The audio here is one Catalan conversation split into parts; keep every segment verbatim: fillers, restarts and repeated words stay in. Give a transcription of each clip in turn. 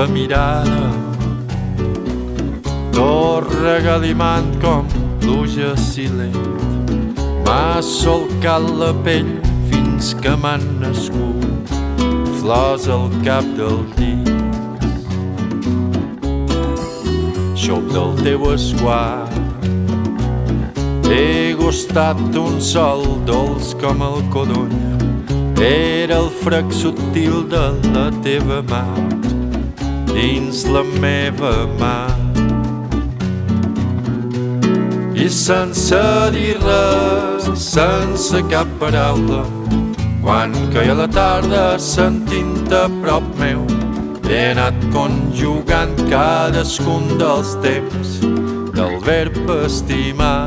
teva mirada torra galimant com pluja silent m'ha solcat la pell fins que m'han nascut flors al cap del dit. Xop del teu esguard he gustat un sol dolç com el codony. Era el frec subtil de la teva mà dins la meva mà. I sense dir res, sense cap paraula, quan caia la tarda sentint-te a prop meu, he anat conjugant cadascun dels temps del verb estimar.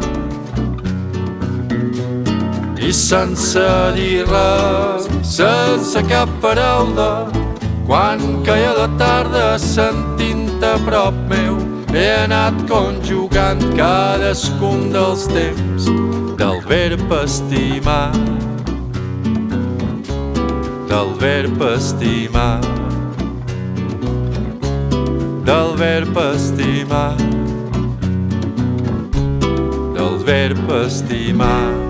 I sense dir res, sense cap paraula, quan caia la tarda sentint-te a prop meu, he anat conjugant cadascun dels temps del verb estimar, del verb estimar, del verb estimar, del verb estimar.